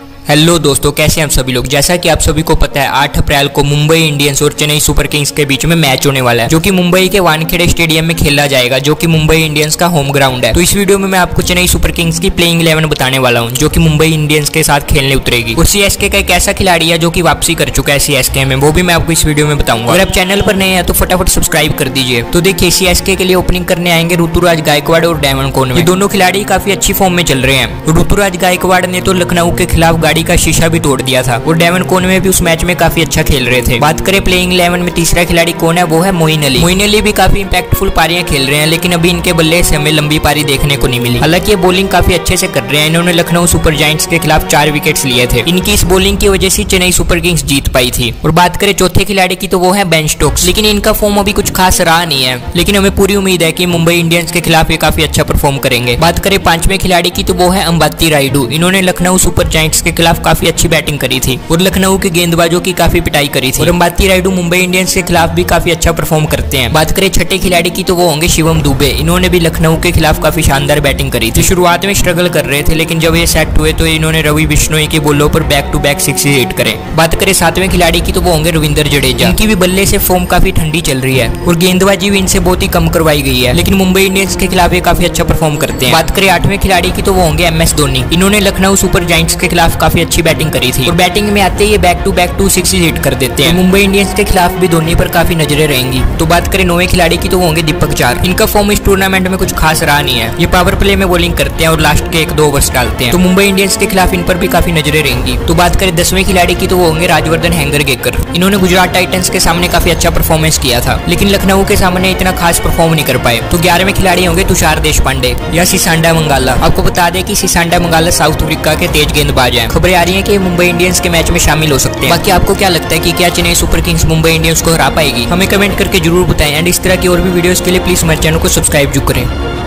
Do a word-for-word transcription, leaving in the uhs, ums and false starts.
Hello दोस्तों, कैसे हैं आप सभी लोग। जैसा कि आप सभी को पता है, आठ अप्रैल को मुंबई इंडियंस और चेन्नई सुपर किंग्स के बीच में मैच होने वाला है, जो कि मुंबई के वानखेड़े स्टेडियम में खेला जाएगा, जो कि मुंबई इंडियंस का होम ग्राउंड है। तो इस वीडियो में मैं आपको चेन्नई सुपर किंग्स की प्लेइंग इलेवन बताने वाला हूं, जो कि मुंबई इंडियंस के साथ खेलने उतरेगी। और सीएसके का एक ऐसा खिलाड़ी है जो कि वापसी कर चुका है सीएसके में, वो भी मैं आपको इस वीडियो में बताऊंगा। अगर आप चैनल पर नए हैं तो फटाफट सब्सक्राइब कर दीजिए। तो देखिए, सीएसके के लिए ओपनिंग करने आएंगे ऋतुराज गायकवाड़ और डेवन कॉनवे। ये दोनों खिलाड़ी काफी अच्छी फॉर्म में चल रहे हैं। ऋतुराज गायकवाड़ ने तो लखनऊ के खिलाफ गाड़ी का शीशा भी तोड़ दिया था और डेवन कॉनवे भी उस मैच में काफी अच्छा खेल रहे थे। बात करें प्लेइंग इलेवन में तीसरा खिलाड़ी कौन है, वो है मोइन अली। मोइन अली भी काफी इंपैक्टफुल पारियां खेल रहे हैं, लेकिन अभी इनके बल्ले से हमें लंबी पारी देखने को नहीं मिली। हालांकि ये बॉलिंग काफी अच्छे से कर रहे हैं। इन्होंने लखनऊ सुपर जायंट्स के खिलाफ चार विकेट्स लिए थे। इनकी इस बॉलिंग की वजह से चेन्नई सुपर किंग्स जीत पाई थी। और बात करें चौथे खिलाड़ी की, तो वो है बेन स्टोक्स। लेकिन इनका फॉर्म अभी कुछ खास रहा नहीं है, लेकिन हमें पूरी उम्मीद है कि मुंबई इंडियंस के खिलाफ ये काफी अच्छा परफॉर्म करेंगे। बात करें पांचवें खिलाड़ी की, तो वो है अंबाती रायडू। इन्होंने लखनऊ सुपर जायंट्स के खिलाफ काफी अच्छी बैटिंग करी थी और लखनऊ के गेंदबाजों की काफी पिटाई करी थी। और अंबाती रायडू मुंबई इंडियंस के खिलाफ भी काफी अच्छा परफॉर्म करते हैं। बात करें छठे खिलाड़ी की, तो वो होंगे शिवम दुबे। इन्होंने भी लखनऊ के खिलाफ काफी शानदार बैटिंग करी थी। शुरुआत में स्ट्रगल कर रहे थे, लेकिन जब ये सेट हुए तो इन्होंने रवि बिश्नोई के बॉलों पर back to back six hit करे। बात करें सातवें खिलाड़ी की, तो वो होंगे रविंद्र जडेजा। इनकी भी बल्ले से फॉर्म काफी ठंडी चल रही है और गेंदबाजी भी इनसे बहुत ही कम करवाई गई है, लेकिन मुंबई इंडियंस के खिलाफ ये काफी अच्छा परफॉर्म करते हैं। बात करें आठवें खिलाड़ी की, तो वो होंगे एम एस धोनी। इन्होंने लखनऊ सुपर जायंट्स के खिलाफ काफी अच्छी बैटिंग करी थी और बैटिंग में आते ही back to back to six hit कर देते हैं। मुंबई इंडियंस के खिलाफ भी धोनी पर काफी नजरें रहेंगी। तो बात करें नौवें खिलाड़ी की, तो वो होंगे दीपक चार। इनका फॉर्म इस टूर्नामेंट में कुछ खास रहा नहीं है। ये पावर प्ले में बॉलिंग करते हैं और लास्ट के एक दो ओवर्स डालते हैं, तो मुंबई इंडियंस के खिलाफ इन पर भी काफी नजरें रहेंगी। तो बात करें दसवें खिलाड़ी की, तो वो होंगे राजवर्धन हैंगरगेकर। इन्होंने गुजरात टाइटंस के सामने काफी अच्छा परफॉर्मेंस किया था, लेकिन लखनऊ के सामने इतना खास परफॉर्म नहीं कर पाए। तो ग्यारहवें खिलाड़ी होंगे तुषार देशपांडे या सिसांडा मंगाला। आपको बता दें कि सिसांडा मंगाला साउथ अफ्रीका के तेज गेंदबाज हैं। खबरें आ रही है कि मुंबई इंडियंस के मैच में शामिल हो सकते हैं। बाकी आपको क्या लगता है कि क्या Chennai super kings Mumbai Indians को हरा पाएगी? हमें कमेंट करके जरूर बताएं। एंड इस तरह की और भी वीडियोस के लिए प्लीज हमारे चैनल को सब्सक्राइब जरूर करें।